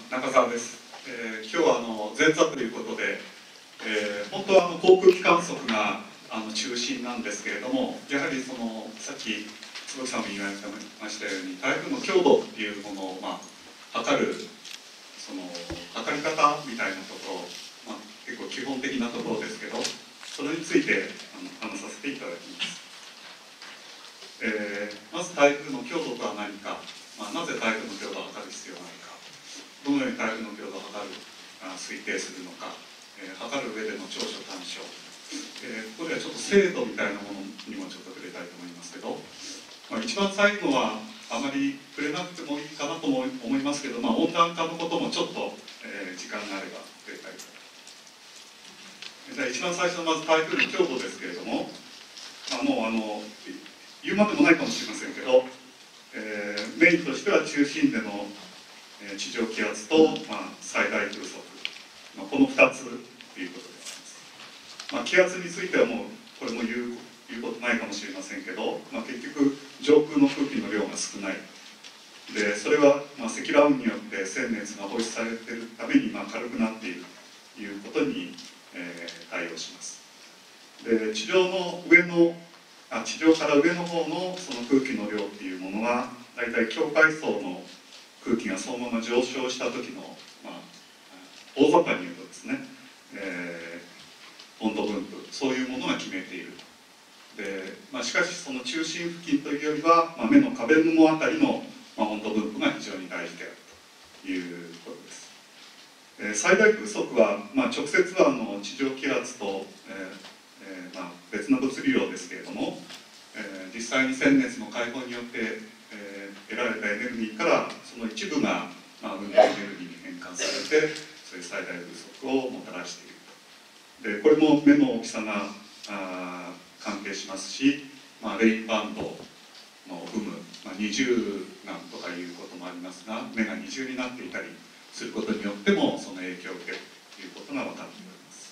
中澤です。今日は前座ということで、本当は航空機観測が中心なんですけれども、やはりさっき坪木さんも言われてましたように、台風の強度っていうものを、測る測り方みたいなことを、結構基本的なところですけど、それについて話させていただきます。まず台風の強度とは何か、なぜ台風の強度を測る必要があるか、どのように台風の強度を測る推定するのか、測る上での長所短所、ここではちょっと精度みたいなものにもちょっと触れたいと思いますけど、一番最後はあまり触れなくてもいいかなとも思いますけど、温暖化のこともちょっと、時間があれば触れたいと。じゃあ一番最初のまず台風の強度ですけれども、もう言うまでもないかもしれませんけど、メインとしては中心での地上気圧と、最大風速、この2つということです。気圧についてはもうこれも言うことないかもしれませんけど、結局上空の空気の量が少ないで、それは積乱雲によって鮮熱が放出されているために軽くなっているということに、対応します。で、地上から上の方のその空気の量っていうものはだいたい境界層の空気がそのまま上昇した時の、大雑把に言うとですね、温度分布、そういうものが決めている。で、しかしその中心付近というよりは、目の壁雲あたりの、温度分布が非常に大事であるということです。最大風速は、直接は地上気圧と、別の物理量ですけれども、実際に鮮熱の解放によって、得られたエネルギーからその一部が、運動エネルギーに変換されて、そういう最大風速をもたらしていると。で、これも目の大きさが関係しますし、レインバンドの有無、二重眼とかいうこともありますが、目が二重になっていたりすることによってもその影響を受けるということが分かって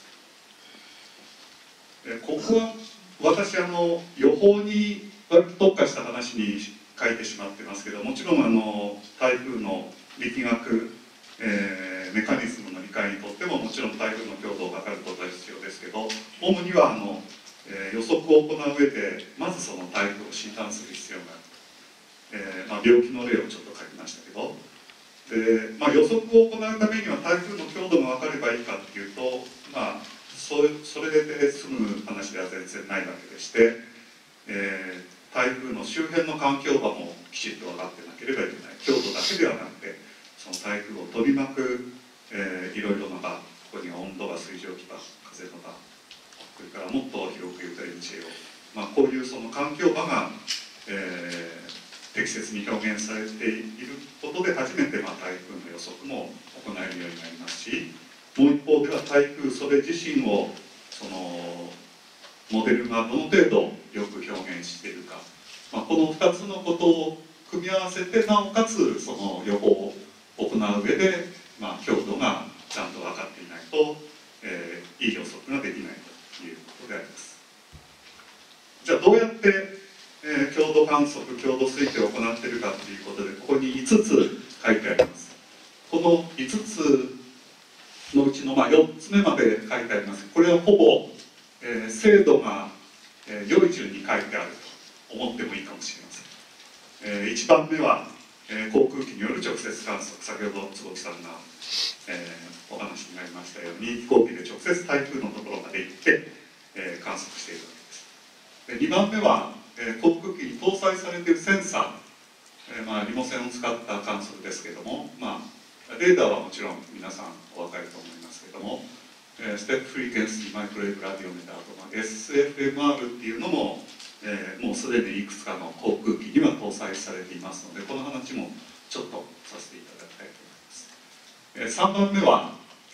おります。ここは私予報に特化した話に書いてしまってますけど、もちろん台風の力学、メカニズムの理解にとってももちろん台風の強度を測ることは必要ですけど、主には予測を行う上でまずその台風を診断する必要がある、病気の例をちょっと書きましたけど、で、予測を行うためには台風の強度が分かればいいかっていうと、それで済む話では全然ないわけでして、台風の周辺の環境場もきちっと分かってなければいけない。強度だけではなくて、その台風を取り巻く、いろいろな場、ここには温度場、水蒸気場、風の場、それからもっと広く言うと NGO、こういうその環境場が、適切に表現されていることで初めて台風の予測も行えるようになりますし、もう一方では台風それ自身をそのモデルがどの程度よく表現しているか、この2つのことを組み合わせてなおかつその予報を行う上で、強度がちゃんと分かっていないと、いい予測ができないということであります。じゃあどうやって強度観測、強度推定を行っているかということで、ここに5つ書いてあります。この5つのうちの4つ目まで書いてあります。これはほぼ、精度が、良い順に書いてあると思ってもいいかもしれません。1番目は、航空機による直接観測、先ほど坪木さんが、お話になりましたように、飛行機で直接台風のところまで行って、観測しているわけです。で、2番目は、航空機に搭載されているセンサー、リモ線を使った観測ですけども、レーダーはもちろん皆さんお分かりと思いますけども、ステップフリーケンシーマイクロウェーブラディオメーターと、SFMR っていうのも、もうすでにいくつかの航空機には搭載されていますので、この話もちょっとさせていただきたいと思います。3番目は、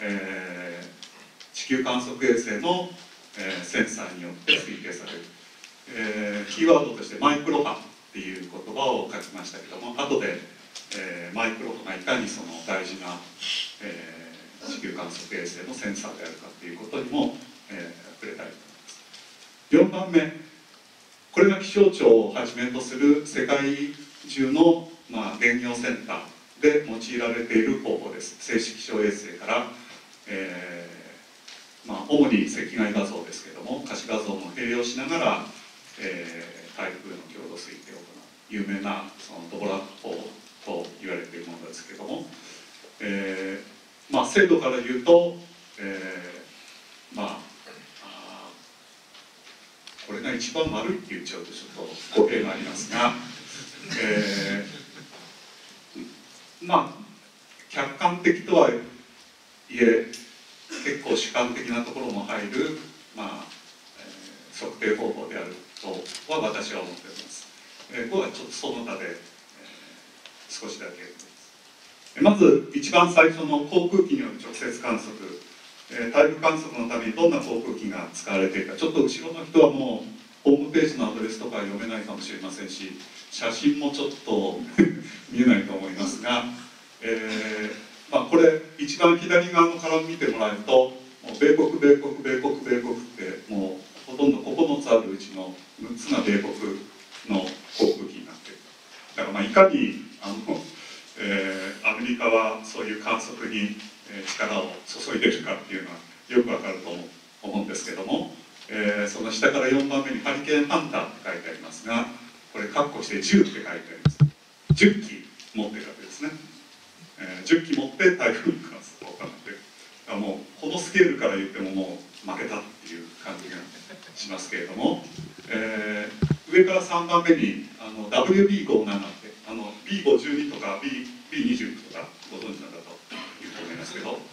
地球観測衛星の、センサーによって推定される、キーワードとしてマイクロ波っていう言葉を書きましたけども、後で、マイクロ波がいかにその大事な、地球観測衛星のセンサーであるかということにも、触れたいと思います。4番目、これが気象庁をはじめとする世界中の、電業センターで用いられている方法です。静止気象衛星から、主に赤外画像ですけれども、可視画像も併用しながら、台風の強度推定を行う有名なそのドボラ法と言われているものですけれども、精度から言うと、これが一番悪いって言っちゃうとちょっと語弊がありますが、客観的とはいえ結構主観的なところも入る、測定方法であるとは私は思っております。ここはちょっとその他で、少しだけまず一番最初の航空機による直接観測、台風観測のためにどんな航空機が使われているか、ちょっと後ろの人はもうホームページのアドレスとか読めないかもしれませんし、写真もちょっと見えないと思いますが、これ一番左側のから見てもらうと、もう米国ってもうほとんど9つあるうちの6つが米国の航空機になっている。だからいかにアメリカはそういう観測に力を注いでいるかっていうのはよくわかると思うんですけども、その下から4番目にハリケーンハンターって書いてありますが、これ括弧して10って書いてあります。10機持ってるわけですね。10機持って台風の観測を行っている。もうこのスケールから言ってももう負けたっていう感じがしますけれども、上から3番目にWB57 ってB52 とか B20 とかご存知なんだというと思いますけど、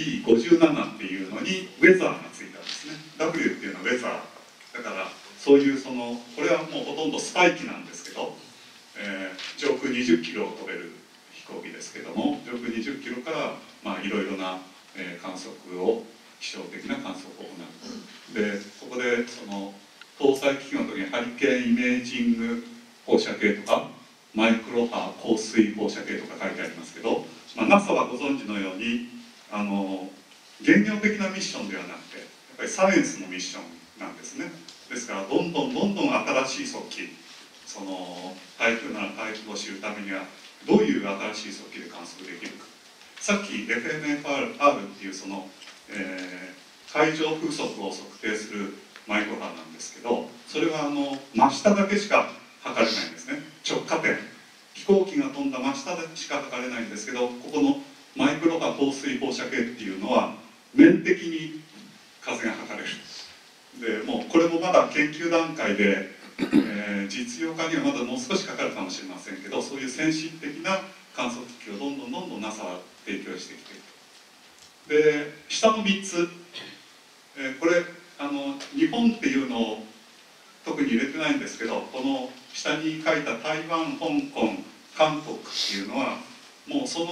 B57 っていうのにウェザーがついたんですね。 W っていうのはウェザーだから、そういうこれはもうほとんどスパイ機なんですけど、上空20キロを飛べる飛行機ですけども、上空20キロからいろいろな観測を、気象的な観測を行う。でここで搭載機器の時にハリケーンイメージング放射系とかマイクロ波降水放射系とか書いてありますけど、NASA はご存知のように現業的なミッションではなくてやっぱりサイエンスのミッションなんですね。ですからどんどん新しい速機、台風なら台風を知るためにはどういう新しい速機で観測できるか。さっき FMFR っていう海上風速を測定するマイクロ波なんですけど、それは真下だけしか測れないんですね。直下点、飛行機が飛んだ真下だけしか測れないんですけど、ここのマイクロ波降水放射系っていうのは面的に風が測れる。でもうこれもまだ研究段階で、実用化にはまだもう少しかかるかもしれませんけど、そういう先進的な観測機器をどんどん NASA は提供してきている。で下の3つ、これ日本っていうのを特に入れてないんですけど、この下に書いた台湾、香港、韓国っていうのはもうちょ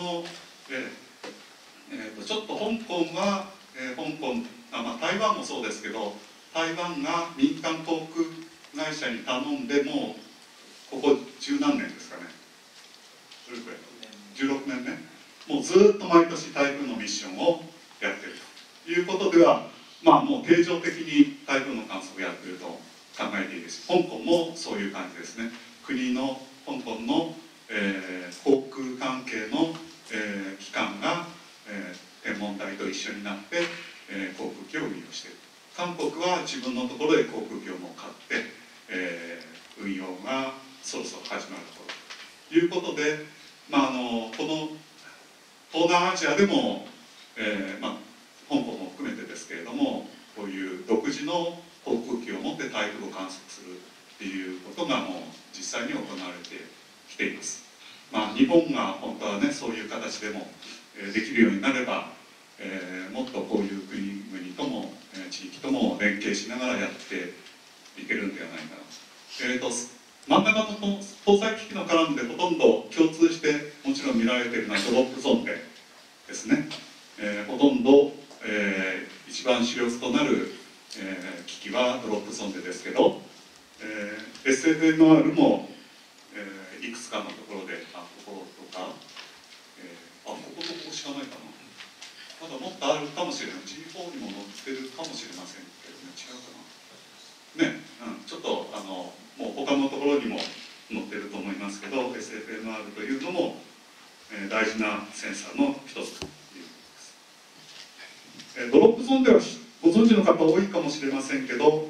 っと香港は、台湾もそうですけど、台湾が民間航空会社に頼んでもうここ十何年ですかね、どれくらい16年ね、もうずっと毎年台風のミッションをやっているということでは、もう定常的に台風の観測をやっていると考えていいです。香港もそういう感じですね。国の香港の、航空関係の、機関が、天文台と一緒になって、航空機を運用している。韓国は自分のところで航空機をもう買って、運用がそろそろ始まるということで、この東南アジアでも、香港も含めてですけれども、こういう独自の航空機を持って台風を観測するっていうことがもう実際に行われてきています。日本が本当はね、そういう形でもできるようになれば、もっとこういう国々とも地域とも連携しながらやっていけるんではないかな。真ん中の搭載機器の絡んでほとんど共通してもちろん見られているのはドロップゾンデですね。ほとんど、一番主力となる、機器はドロップゾンデですけど、SFMR も、いくつかのところでこことか、こことここしかないかな。まだもっとあるかもしれない。G4 にも載ってるかもしれませんけどね、違うかな。ね、ちょっともう他のところにも載ってると思いますけど、SFMR というのも大事なセンサーの一つということです。ドロップゾーンではご存知の方多いかもしれませんけど、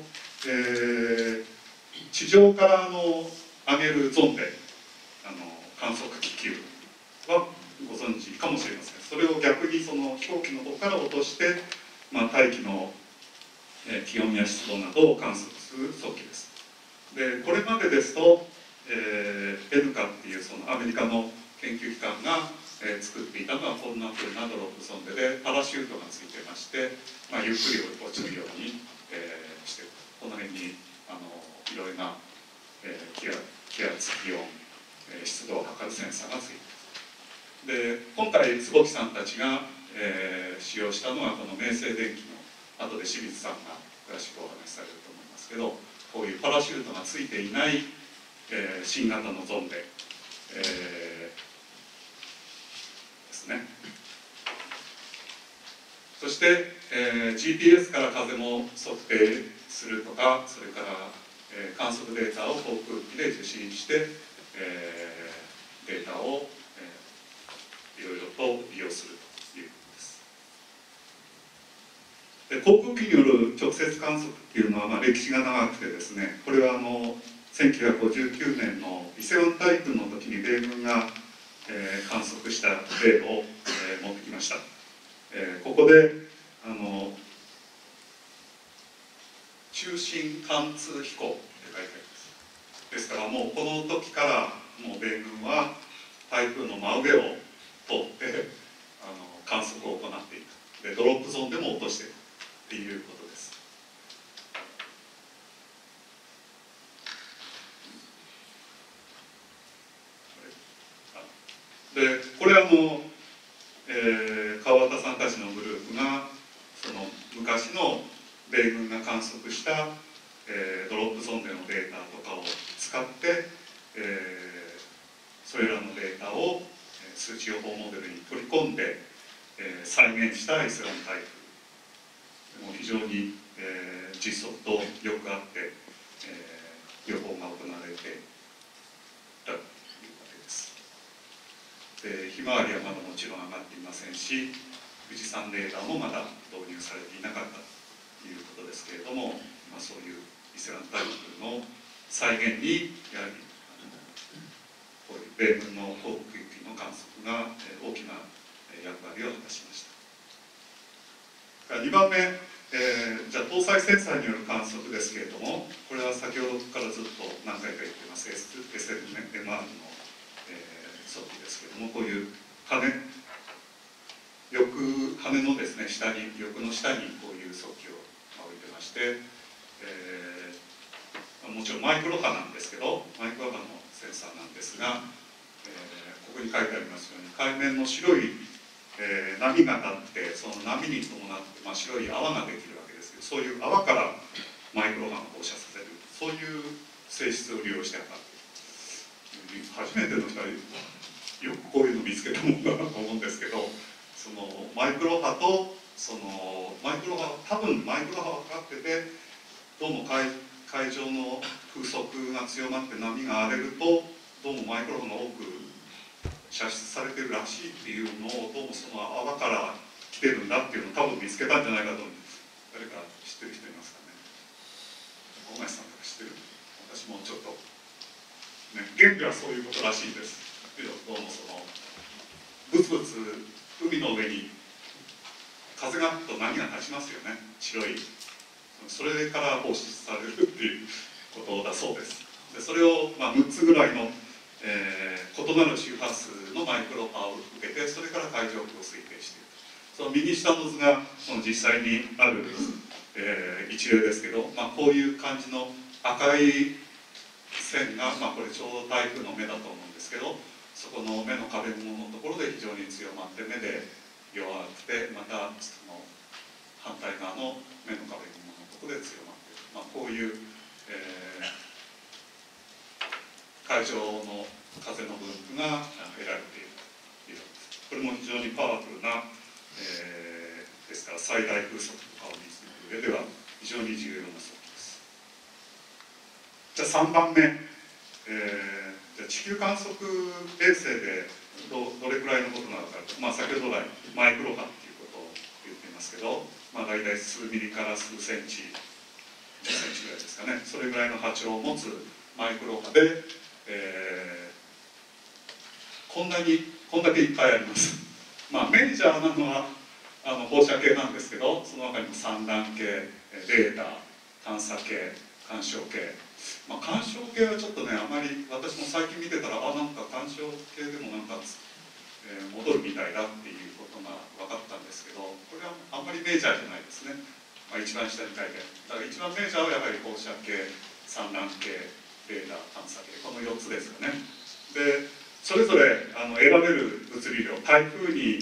地上から上げるゾーンで観測気球はご存知かもしれません。それを逆にその飛行機の方から落として、大気の気温や湿度などを観測する装置です。でこれまでですと、ENCA っていうそのアメリカの研究機関が、作っていたのはこんなふうなドロップゾンデでパラシュートがついてまして、ゆっくり落ちるように、してこの辺にいろいろな、気圧、気温、湿度を測るセンサーがついています。で今回坪木さんたちが、使用したのはこの明星電機の後で清水さんが詳しくお話しされると思いますけど、こういうパラシュートがついていない、新型のゾンデ、ですね。そして、GPS から風も測定するとか、それから、観測データを航空機で受信して、データを、いろいろと利用するということです。で航空機による直接観測っていうのは、歴史が長くてですね、これは1959年の伊勢湾台風の時に米軍が、観測した例を、持ってきました。ここで中心貫通飛行って書いてあります。ですからもうこの時からもう米軍は台風の真上を通って観測を行っていく。でドロップゾーンでも落としていくっていうことです。でこれ川端さんたちのグループがその昔の米軍が観測した、ドロップゾンデのデータとかを使って、それらのデータを数値予報モデルに取り込んで、再現したイスラム台風も非常に、実測とよくあって、予報が行われていたというわけです。ひまわりはまだもちろん上がっていませんし、富士山レーダーもまだ導入されていなかったということですけれども、そういうイスラム台風の再現にやはりこういう米軍の航空機の観測が大きな役割を果たしました。2番目、じゃあ搭載センサーによる観測ですけれども、これは先ほどからずっと何回か言ってます SLMR の装置ですけれども、こういう羽のですね翼の下にこういう装置を置いてまして、もちろんマイクロ波なんですけど、マイクロ波のセンサーなんですが、ここに書いてありますように海面の白い、波が立って、その波に伴って、白い泡ができるわけですけど、そういう泡からマイクロ波を放射させる、そういう性質を利用して測っている。初めての人はよくこういうの見つけたもんだなと思うんですけど、そのマイクロ波と多分マイクロ波がかかってて、どうも海上の風速が強まって波が荒れると、どうもマイクロ波が多く射出されてるらしいっていうのを、どうもその泡から来てるんだっていうのを多分見つけたんじゃないかと思うんです。誰か知ってる人いますかね。大林さんとか知ってる？私もちょっと、原理はそういうことらしいです。どうもそのブツブツ海の上に風が吹くと波が立ちますよね、白い。それから放出されるっていうことだそうです。でそれを6つぐらいの、異なる周波数のマイクロ波を受けて、それから海上空を推定している。その右下の図が実際にある、一例ですけど、こういう感じの赤い線が、これちょうど台風の目だと思うんですけど、そこの目の壁雲のところで非常に強まって、目で弱くて、またその反対側の目の壁雲のところで強まっている、こういう、海上の風の分布が得られているというわけです。これも非常にパワフルな、ですから最大風速とかを見つける上では非常に重要な装置です。じゃあ3番目、地球観測衛星でどれくらいのことなのか、先ほど来マイクロ波っていうことを言っていますけど、大体数ミリから数センチ、10センチぐらいですかね、それぐらいの波長を持つマイクロ波で、こんだけいっぱいあります。メジャーなのは放射系なんですけど、その中にも散乱系、レーダー、探査系、干渉系。干渉系はちょっとね、あまり私も最近見てたら、なんか干渉系でもなんか、戻るみたいだっていうことが分かったんですけど、これはあんまりメジャーじゃないですね。一番下に書いてある。だから一番メジャーはやはり放射系、散乱系、レーダー、探査系、この4つですよね。で、それぞれ選べる物理量、台風に、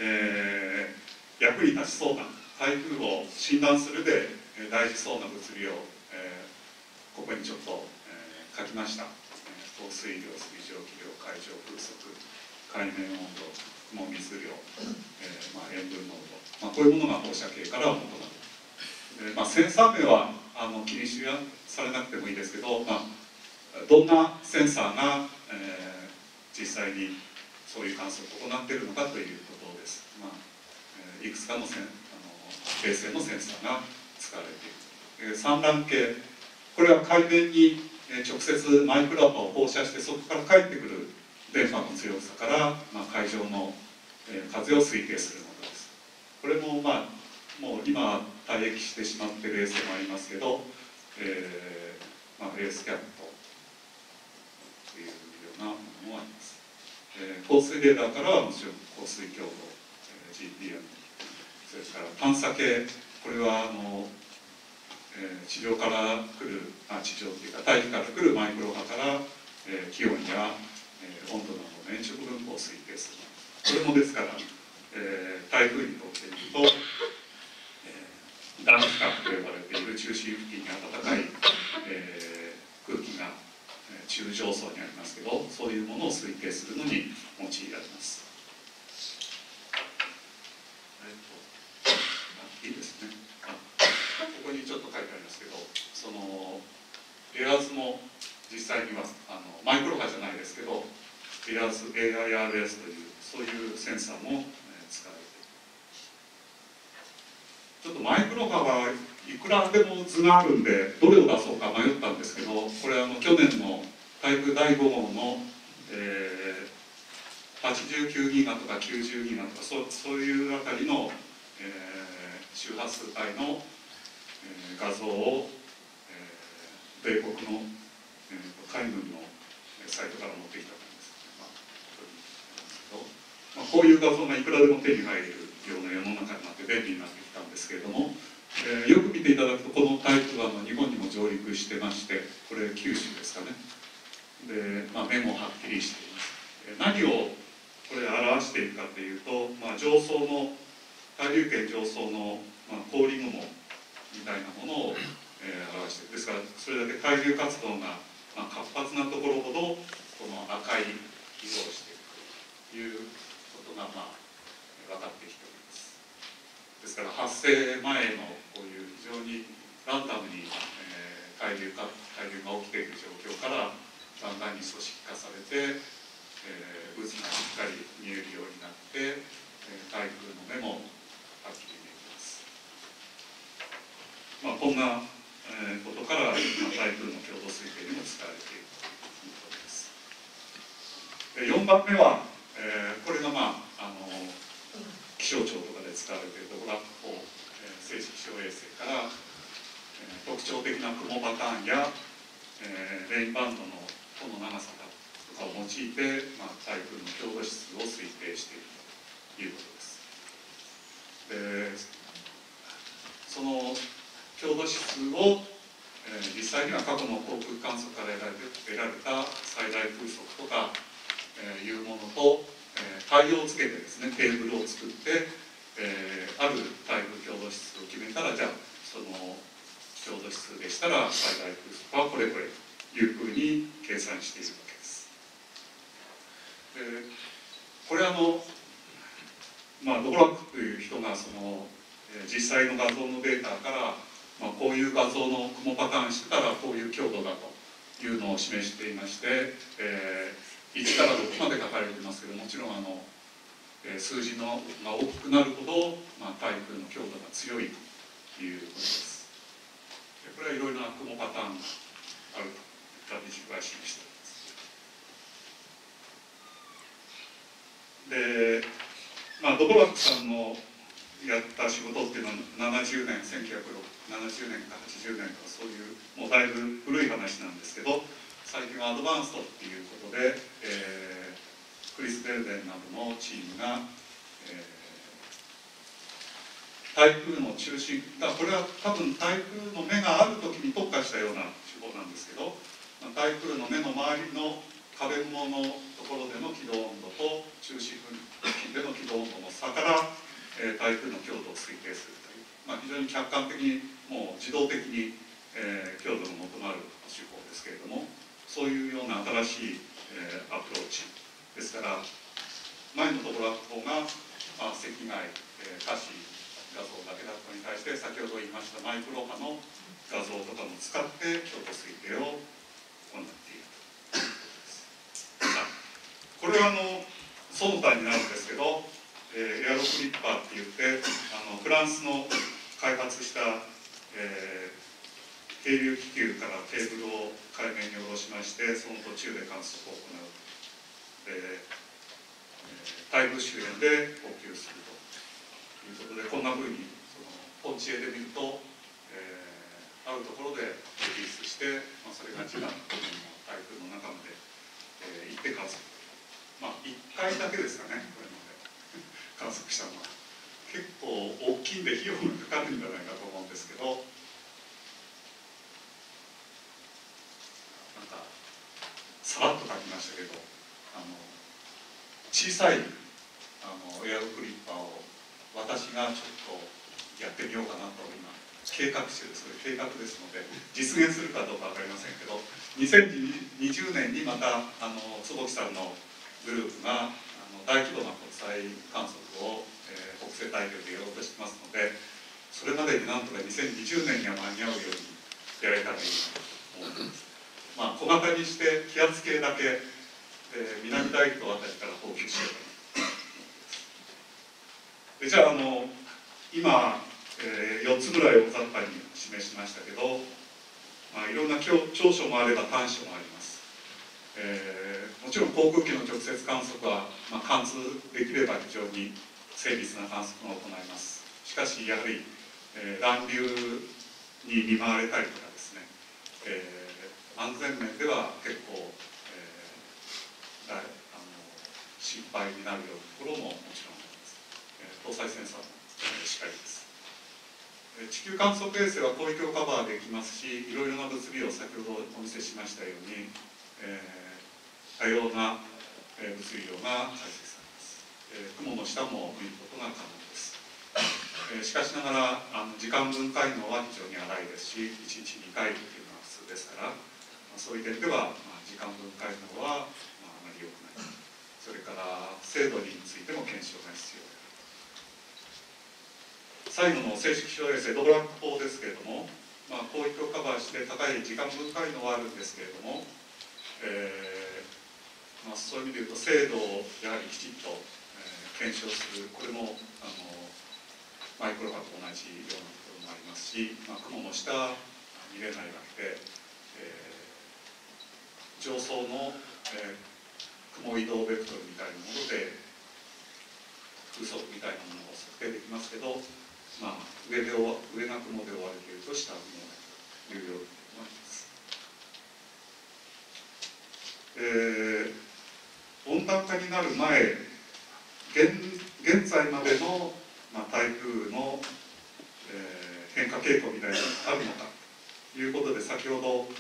役に立ちそうな、台風を診断するで大事そうな物理量、ここにちょっと、書きました。降水量、水蒸気量、海上風速、海面温度、雲水量、塩分濃度、こういうものが放射系から元なる。センサー名は気にされなくてもいいですけど、どんなセンサーが、実際にそういう観測を行っているのかということです。いくつかの衛星のセンサーが使われている。散乱系、これは海面に直接マイクロ波を放射して、そこから返ってくる電波の強さから、海上の風を推定するものです。これももう今退役してしまっている衛星もありますけど、レースキャットというようなものもあります。降水レーダーからはもちろん降水強度、GPM、それから探査系、これは地上から来る、地上っていうか大気から来るマイクロ波から、気温や、温度などの延直分布を推定する。これもですから、台風にとってみると、暖気核と呼ばれている中心付近に暖かい、空気が中上層にありますけど、そういうものを推定するのに用いられます。いいですね。ここにちょっと書いてありますけど、エアーズも実際にはマイクロ波じゃないですけど、エアーズ AIRS というそういうセンサーも使われている。ちょっとマイクロ波はいくらでも図があるんで、どれを出そうか迷ったんですけど、これ去年の台風第5号の、89ギガとか90ギガとかそういうあたりの、周波数帯の、画像を、米国の、海軍のサイトから持ってきたんですけど、こういう画像がいくらでも手に入るような世の中になって便利になってきたんですけれども、よく見ていただくとこの台風は日本にも上陸してまして、これ九州ですかね。で、目もはっきりしています。何をこれ表しているかというと、上層の大陸圏上層の、氷雲みたいなものを、表している。ですからそれだけ海流活動が、活発なところほどこの赤い色をしているということが、分かってきております。ですから発生前のこういう非常にランダムに、海流が起きている状況からだんだんに組織化されて、渦がしっかり見えるようになって、台風の目もはっきり見えます。こんな、ことから、台風の強度推定にも使われているということです。4番目は、これが気象庁とかで使われているブラックホール、静止気象衛星から、特徴的な雲パターンや、レインバンドの弧の長さとかを用いて、台風の強度指数を推定しているということです。で、その強度指数を、実際には過去の航空観測から得られた最大風速とか、いうものと、対応をつけてですね、テーブルを作って、ある台風強度指数を決めたら、じゃあその強度指数でしたら最大風速はこれこれというふうに計算しているわけです。これドボラックという人が実際の画像のデータから、こういう画像の雲パターンしてたらこういう強度だというのを示していまして、 1から6まで書かれていますけど、もちろん数字が大きくなるほど、台風の強度が強いということです。これはいろいろな雲パターンがあるといったビジュアル示しております。で、ドボラックさんのやった仕事っていうのは1970年か80年とか、そういうもうだいぶ古い話なんですけど、最近はアドバンストっていうことで、クリス・ベルデンなどのチームが、台風の中心これは多分台風の目がある時に特化したような手法なんですけど、台風の目の周りの壁雲のところでの軌道温度と中心付近での軌道温度の差から、台風の強度を推定するという、非常に客観的にもう自動的に、強度の求まる手法ですけれども、そういうような新しい、アプローチですから、前のところの方が、赤外、可視画像だけだったのに対して、先ほど言いましたマイクロ波の画像とかも使って強度推定を行っているということです。これはその他になるんですけど、エアロクリッパーって言ってフランスの開発した、係留気球からケーブルを海面に下ろしまして、その途中で観測を行う。台風周辺で補給するということで、こんなふうに本地絵で見ると、あるところでリリースして、それが一番台風の中まで、行って観測。1回だけですかね、これまで観測したのは。結構大きいんで費用がかかるんじゃないかと思うんですけど、さらっと書きましたけど、小さいエアロクリッパーを私がちょっとやってみようかなと今計画中です。計画ですので実現するかどうか分かりませんけど、2020年にまた坪木さんのグループが大規模な国際観測を、北西大陸でやろうとしてますので、それまでになんとか2020年には間に合うようにやれたらいいなと思います。小型にして気圧計だけ、南大東あたりから放球しようと。じゃあ今、4つぐらい大雑把に示しましたけど、いろんな長所もあれば短所もあります。もちろん航空機の直接観測は、貫通できれば非常に精密な観測が行います。しかしやはり、乱流に見舞われたりとかですね、安全面では結構、心配になるようなところももちろんあります。搭載センサーもしっかりです。地球観測衛星は広域をカバーできますし、いろいろな物理を先ほどお見せしましたように、多様な物理量が解析されます。雲の下も見ることが可能です。しかしながら時間分解能は非常に荒いですし、1日2回というのが普通ですから、そういう点では、時間分解能は、あまり良くない。それから精度についても検証が必要である。最後の正式気象衛星ドボラック法ですけれども、広域をカバーして高い時間分解能はあるんですけれども、そういう意味でいうと精度をやはりきちっと、検証する、これもマイクロ波と同じようなところもありますし、雲の下見れないわけで、上層の、雲移動ベクトルみたいなもので風速みたいなものを測定できますけど、上が雲で覆われていると下は雲がというように思います。温暖化になる前、現在までの、台風の、変化傾向みたいなのがあるのかということで、先ほど、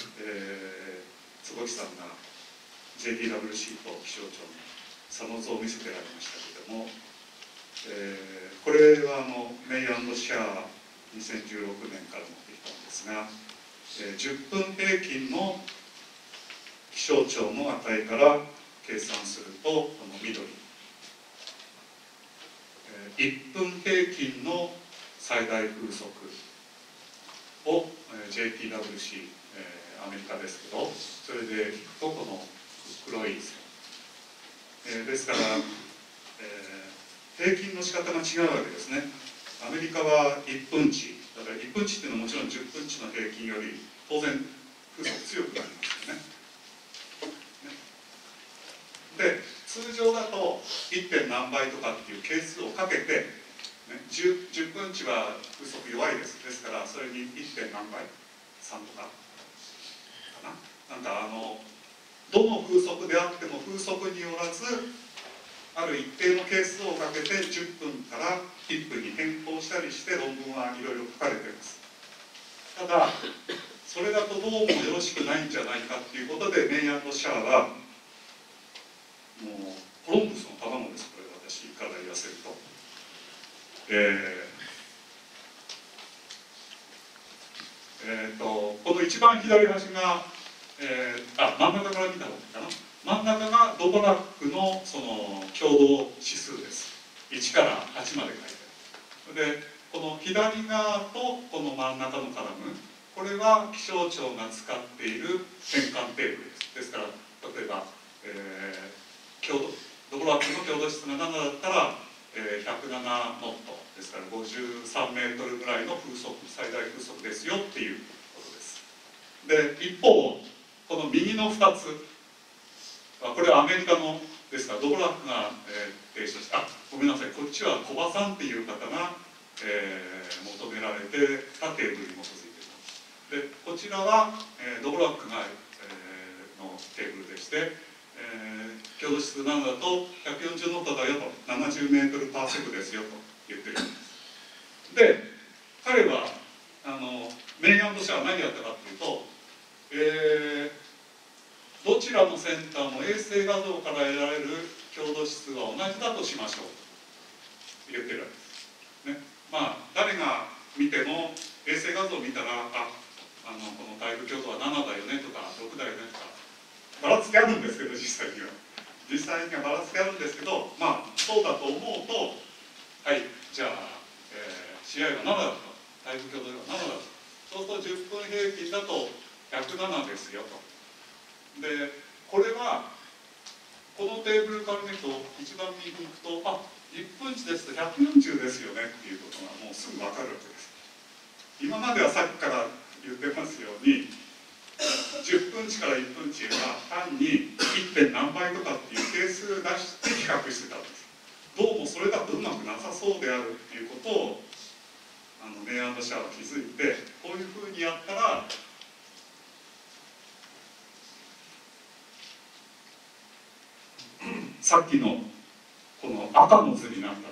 坪木さんが JTWC と気象庁の差の図を見せてられましたけれども、これはメイ&シャー2016年から持ってきたんですが、10分平均の気象庁の値から計算するとこの緑、1分平均の最大風速を JTWC、アメリカですけど、それでいくとこの黒い線ですから、平均の仕方が違うわけですね。アメリカは1分値だから、1分値っていうのはもちろん10分値の平均より当然風速強くなりますよね。で通常だと 1. 点何倍とかっていう係数をかけて、ね、10分値は風速弱いです。ですからそれに 1. 点何倍3とかかな。なんかどの風速であっても風速によらずある一定の係数をかけて10分から1分に変更したりして論文はいろいろ書かれています。ただそれだとどうもよろしくないんじゃないかっていうことでメイ&シャーはもうコロンブスの卵です。これ私から言わせると、この一番左端が、真ん中から見た方がいいかな。真ん中がドボラックのその共同指数です。1から8まで書いてある。でこの左側とこの真ん中のカラム、これは気象庁が使っている変換テーブルです。ですから例えば、ドボラックの強度質が7だったら、107ノットですから53メートルぐらいの風速、最大風速ですよっていうことです。で一方この右の2つ、これはアメリカのですからドボラックが、提唱した、ごめんなさい、こっちは小葉さんっていう方が、求められてたテーブルに基づいています。でこちらは、ドボラックが、のテーブルでして、強度質7だと140ノットだよと、70メートルパーセクですよと言ってるんです。で彼はメイ&シャーは何やったかというと、どちらのセンターも衛星画像から得られる強度質は同じだとしましょうと言ってるわけです、ね。まあ誰が見ても衛星画像を見たらこの台風強度は7だよねとか6だよねとかばらつきあるんですけど、実際にはばらつきあるんですけど、まあそうだと思うと、はい、じゃあ、CI は7だと、台風強度が7だと、そうすると10分平均だと107ですよと。でこれはこのテーブルから見ると一番右に行くと1分値ですと140ですよねっていうことがもうすぐ分かるわけです。今まではさっきから言ってますように10分値から1分値は単に 1. 点何倍とかっていう係数出して比較してたんです。どうもそれだとうまくなさそうであるっていうことをメイ&シャーは気づいて、こういうふうにやったらさっきのこの赤の図になった。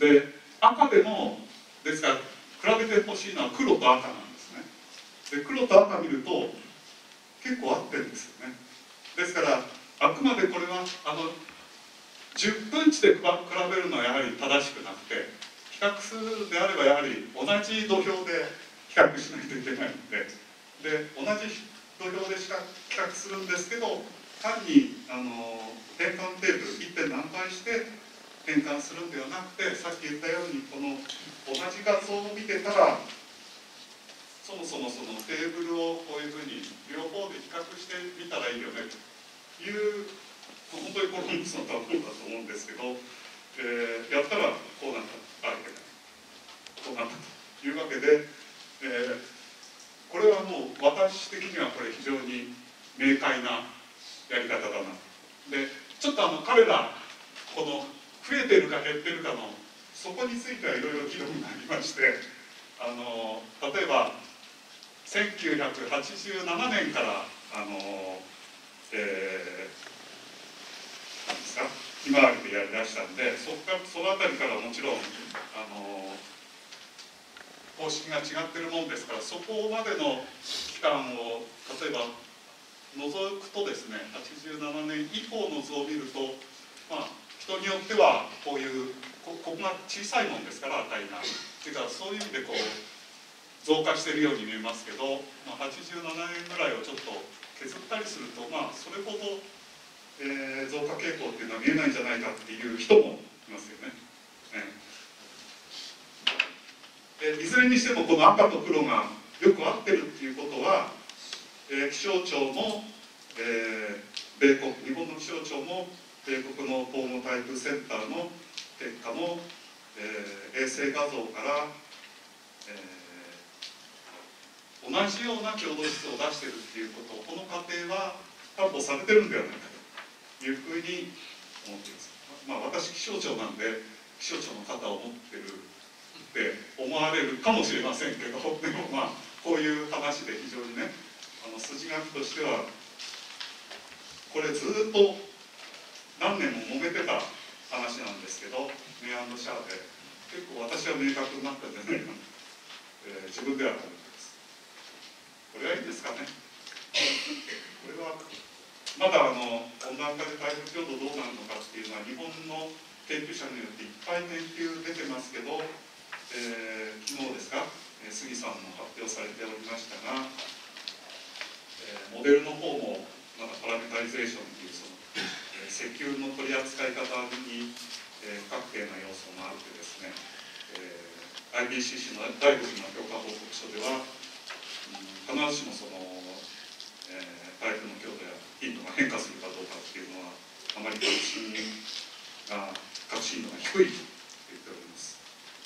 で赤でもですから比べてほしいのは黒と赤なんですね。で黒と赤見ると結構合ってるんですよね。ですからあくまでこれは10分値で比べるのはやはり正しくなくて、比較するであればやはり同じ土俵で比較しないといけないので、同じ土俵で比較するんですけど、単に変換テーブル 1. 点何倍して変換するんではなくて、さっき言ったようにこの同じ画像を見てたらそもそもそのテーブルをこういうふうに両方で比較してみたらいいよねという本当にコロンブスの卵だと思うんですけど、やったらこうなったこうなったというわけで、これはもう私的にはこれ非常に明快なやり方だな。でちょっと彼らこの増えてるか減ってるかのそこについてはいろいろ議論がありまして、例えば1987年からなんですかひまわりでやりだしたんで、そのあたりからもちろん方式が違ってるもんですから、そこまでの期間を例えば除くとですね、87年以降の図を見ると、人によってはこういうここが小さいもんですから値がてかそういう意味でこう増加しているように見えますけど、87年ぐらいをちょっと削ったりすると、それほど、増加傾向っていうのは見えないんじゃないかっていう人もいますよね。いずれにしてもこの赤と黒がよく合ってるっていうことは、気象庁の、 日本の気象庁も米国の東方台風センターの結果の、衛星画像から、同じような強度質を出しているっていうことを、この過程は担保されてるんではないかというふうに思っています。私気象庁なんで気象庁の方を持ってるって思われるかもしれませんけど、でもこういう話で非常にね、筋書きとしてはこれずっと何年も揉めてた話なんですけど、メアンドシャーで結構私は明確になったんじゃないかな、自分では思っています。これはいいですかね。これはまだ温暖化で台風強度どうなるのかっていうのは日本の研究者によっていっぱい研究出てますけど、昨日ですか、杉さんも発表されておりましたが、モデルの方もまだパラメタリゼーションという石油の取り扱い方に、不確定な要素もあってですね、IPCC の第5次の評価報告書では、必ずしも台風の強度や頻度が変化するかどうかっていうのはあまり確信度が低いと言っております。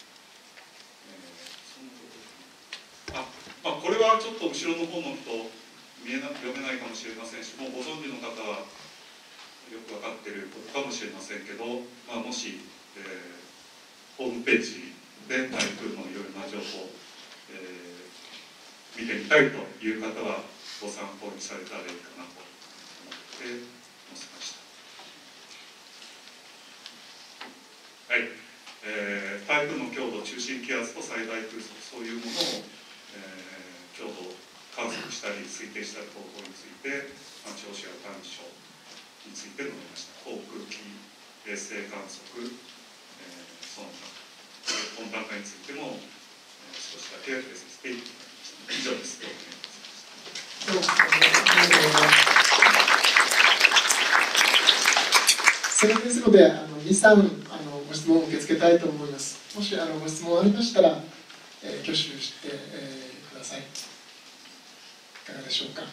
これはちょっと後ろの方の人読めないかもしれませんし、もうご存知の方はよく分かっていることかもしれませんけど、もし、ホームページで台風のいろいろな情報を、見てみたいという方はご参考にされたらいいかなと思って載せました。はい、台風の強度、中心気圧と最大風速、そういうものを、強度観測したり推定したり方法について、長所や短所について述べました。航空機衛星観測、その他温暖化についても、少しだけ解説していきました。以上です。 それですので、2、3ご質問を受け付けたいと思います。もしご質問ありましたら、挙手して、ください。いかがでしょうか。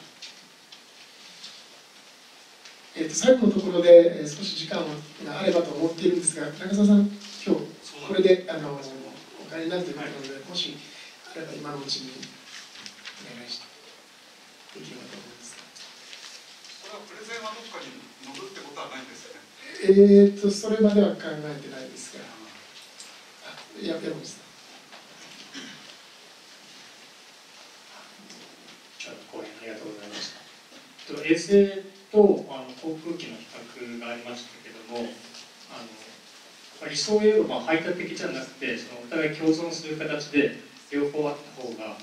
最後のところで、少し時間があればと思っているんですが、中澤さん、今日これでお帰りになるということなので、もしあれば今のうちにお願いしてできればと思います。 これはプレゼンはどこかに載るってことはないんですね。 それまでは考えてないですが、山口さん。 講演ありがとうございました。衛星と航空機の比較がありましたけども、理想を言えば排他的じゃなくて、お互い共存する形で両方あった方が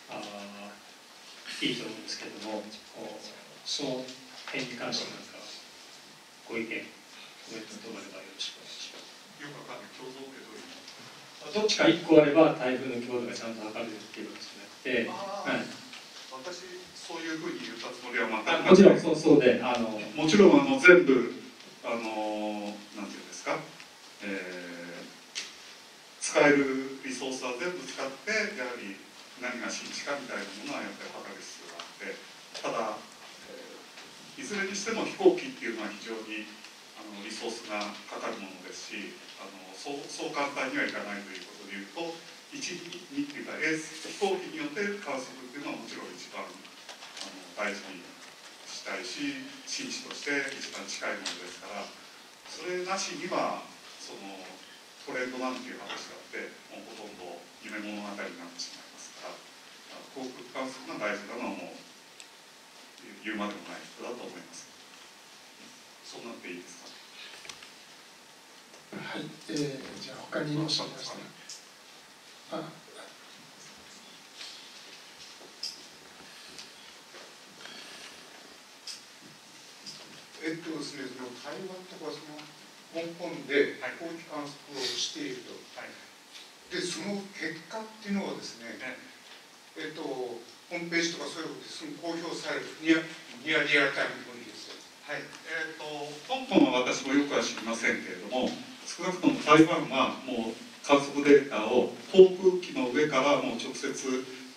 いいと思うんですけども、その点に関してなんかご意見、コメント等あればよろしくお願いします。 よくわかんない。共存ってどういうの？ どっちか1個あれば台風の強度がちゃんと測れるっていうことじゃなくて、 私そういうふうに言ったつもりは全くもちろんそうで、 もちろん全部なんていうんですか、使えるリソースは全部使ってやはり何が新地かみたいなものはやっぱり測る必要があって、ただ、いずれにしても飛行機っていうのは非常にリソースがかかるものですし、そう簡単にはいかないということでいうと、1、2っていうか飛行機によって観測っていうのはもちろん一番大事にしたいし、新地として一番近いものですから、それなしにはトレンドなんていう話だってもうほとんど夢物語になってしまいますから、航空観測が大事なのはもう言うまでもないことだと思います。そうなっていいですか。 はい、じゃあ他にいらっしゃいましたね。 ですね、台湾とか香港で飛行機観測をしていると、でその結果っていうのはですね、ホームページとかそういう公表されるニアリアルタイムにですよ。 はい、香港は私もよくは知りませんけれども、少なくとも台湾はもう観測データを航空機の上からもう直接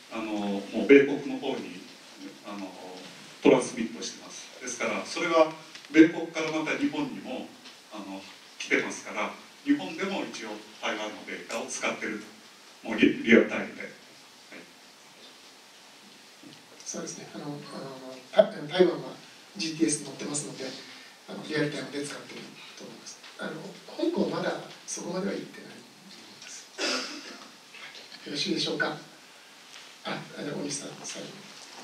もう米国の方にトランスミットしてます。ですからそれは米国からまた日本にも来てますから、日本でも一応台湾のデータを使ってると、もうリアルタイムで、はい、 そうですね、台湾は GTS 載ってますので、リアルタイムで使っていると思います。香港はまだそこまでは行ってないです。よろしいでしょうか。大西さん、最後。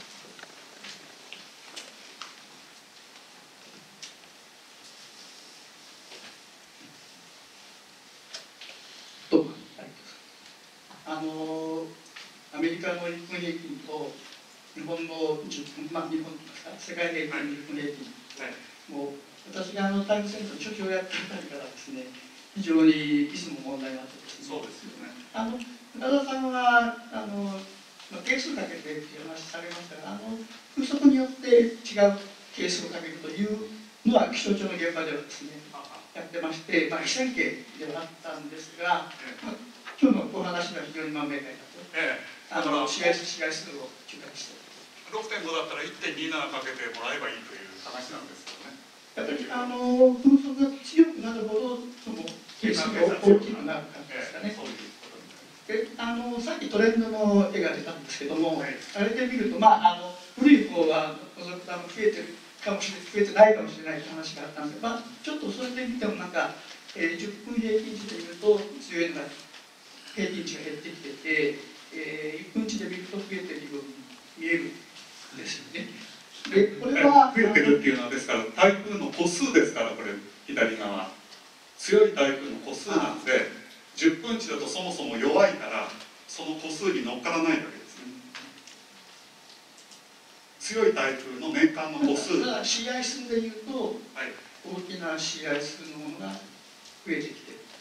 アメリカの1分平均と日本の世界平均の1分平均、もう私がタイムセンターの所長をやっていたりからですね、非常にいつも問題になってですね。そうですよね。中田さんは係数かけてっていう話されましたが、風速によって違う係数をかけるというのは気象庁の現場ではですね、やってまして、被災系ではあったんですが、今日のお話は非常に明快だと、試合数を中間して 6.5 だったら 1.27 かけてもらえばいいという話なんですよね。 やっぱり風速が強くなるほどその係数が大きくなる感じですかね。でさっきトレンドの絵が出たんですけども、あれで見ると、古い方は増えてるかもしれない、増えてないかもしれないという話があったんで、ちょっとそれで見ても10分平均値で見ると強いのが平均値が減ってきてて、1分値で見ると増えてるように見えるんですよね。でこれは増えてるっていうのは、ですから台風の個数ですから、これ左側強い台風の個数なんで、10分値だとそもそも弱いからその個数に乗っからないわけですね。強い台風の年間の個数、 試合数でいうと、大きな試合数のものが増えてきている。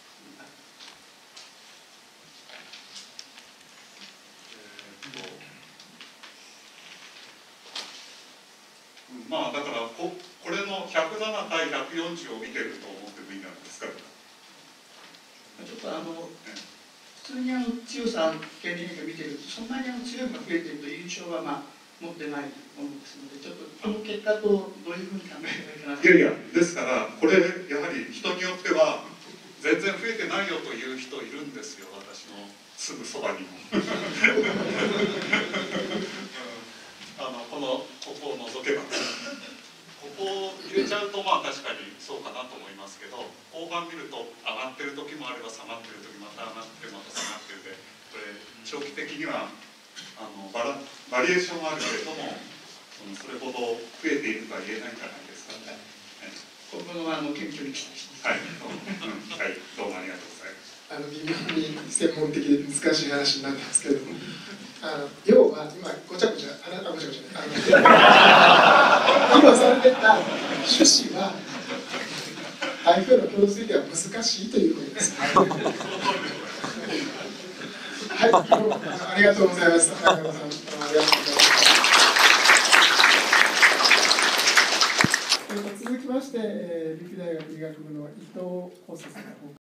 だからこれの107対140を見てると思ってもいいんじゃないですか。 ちょっと普通に強さ、経年変化見てると、そんなに強いのが増えているという印象は持ってないものですので、ちょっとこの結果とどういうふうに考えればいいかな。 いやいや、ですからこれやはり人によっては全然増えてないよという人いるんですよ、私のすぐそばにも。ここを除けば、ここを入れちゃうと確かにそうかなと思いますけど、後半見ると上がってる時もあれば下がってる時また上がってまた下がってるで、これ長期的にはバリエーションはあるけれども、それほど増えているとは言えないんじゃないですかね。 今後の研究に期待してます。 はい、どうもありがとうございます。 微妙に専門的で難しい話になってますけども、要は今ごちゃごちゃ今されてた趣旨は台風の共通では難しいということです。はい、ありがとうございます。中野さん、ありがとうございました。続きまして、立教大学医学部の伊藤康生さん。